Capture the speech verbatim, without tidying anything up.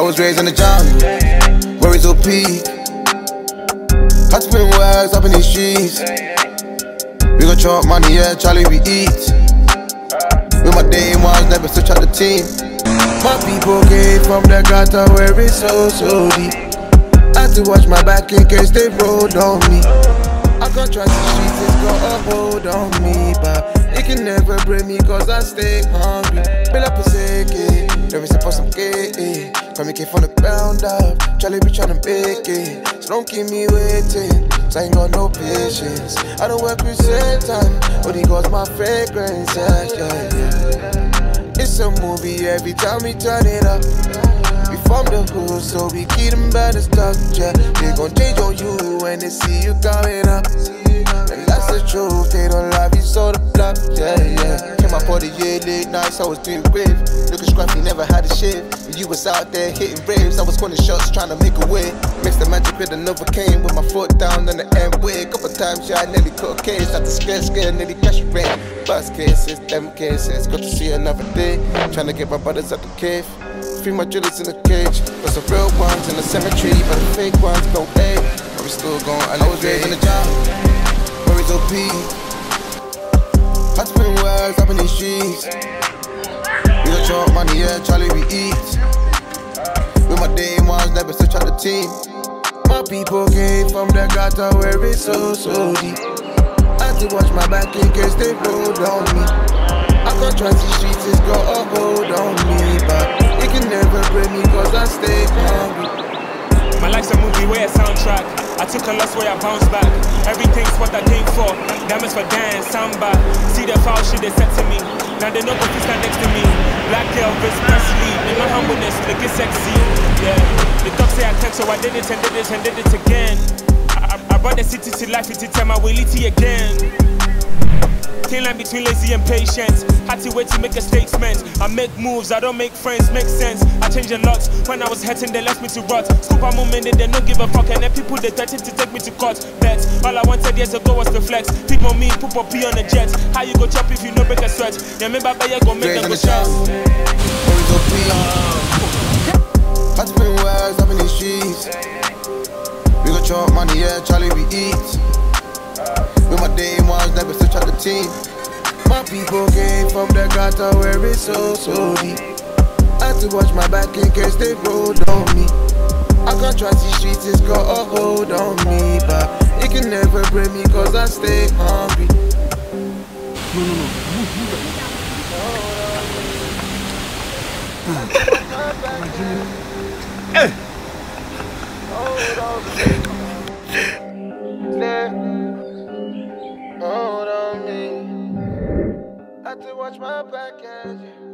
was raised in the jungle, where it's O P. Had to spend words up in these streets. We gon' chop money, yeah, Charlie, we eat. With my day ones, never switch out the team. My people came from the gutter where it's so, so deep. Had to watch my back in case they rolled on me. I can't trust the streets, it's got a hold on me, but it can never bring me cause I stay hungry. Fill up a second, never suppose some gay. Come came from the ground up, Charlie be tryna make it. So don't keep me waiting, cause I ain't got no patience. I don't work with Satan, only God's my fragrance, yeah, yeah, yeah. It's a movie every time we turn it up. We from the hood, so we keep them better stuff, yeah. They gon' change on you when they see you coming up. And that's the truth, they don't love you, so the bluff, yeah, yeah. Came up all the year late nights, I was doing brave. Looking scruffy, never had a shave. When you was out there hitting raves, I was calling shots, trying to make a way. Mixed the magic with another cane, with my foot down on the end way. Couple times, yeah, I nearly caught a case. Had to scare, scare, nearly crash the rain. Bust cases, them cases, got to see another day. Trying to get my brothers out the cave. Free my drillers in the cage. Got some real ones in the cemetery, but the fake ones go A. But we still gon' I was raised in the jungle, where it's O P. Had to spend words up in these streets. We gon' chop money, yeah, Charlie, we eat. With my day ones, never switch out the team. My people came from the gutter where it's so, so deep. Had to watch my back in case they rolled on me. I can't trust the streets, it's got a hold on me, but it can never bring me cause I stay hungry. My life's a movie, way a soundtrack. I took a loss, way I bounced back. Everything's what I came for. Diamonds for dance, samba. See the foul shit they said to me. Now they know go to stand next to me. Black Elvis Presley. In my humbleness, look it sexy. Yeah. The talk say I tank, so I did it and did it and did it again. I, I, I brought the city to life, it's time I will eat it again. Thin line between lazy and patient. Had to wait to make a statement. I make moves, I don't make friends, makes sense. I changed a lot. When I was hurting, they left me to rot. Scoop a moment, they don't give a fuck. And then people, they threatened to take me to court. Bet, all I wanted years ago was the flex. Peep on me, poop up P on the jet. How you go chop if you no break a sweat? Yeah, remember, but you go make them go stress. Had to spend words up in these streets. We gon' chop money, yeah, Charlie, we eat. With my day ones, never switch out the team. My people came from the gutter where it's so, so deep. Had to watch my back in case they rolled on me. I can't trust these streets, it's got a hold on me, but it can never bring me cause I stay hungry. No, no, no. Hey! Hold on me. I had to watch my back at you.